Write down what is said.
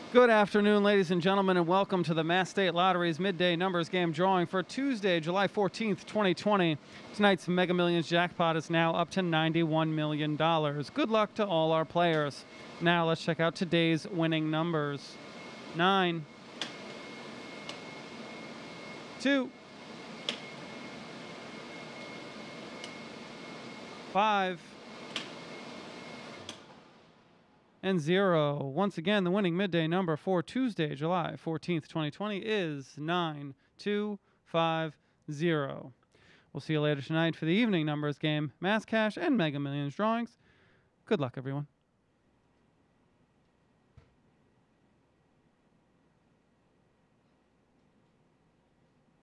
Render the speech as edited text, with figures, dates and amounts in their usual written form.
Good afternoon, ladies and gentlemen, and welcome to the Mass State Lottery's Midday Numbers Game drawing for Tuesday, July 14th, 2020. Tonight's Mega Millions jackpot is now up to $91 million. Good luck to all our players. Now let's check out today's winning numbers. 9, 2, 5, and 0. Once again, the winning midday number for Tuesday, July 14th, 2020 is 9250. We'll see you later tonight for the evening numbers game, Mass Cash, and Mega Millions drawings. Good luck, everyone.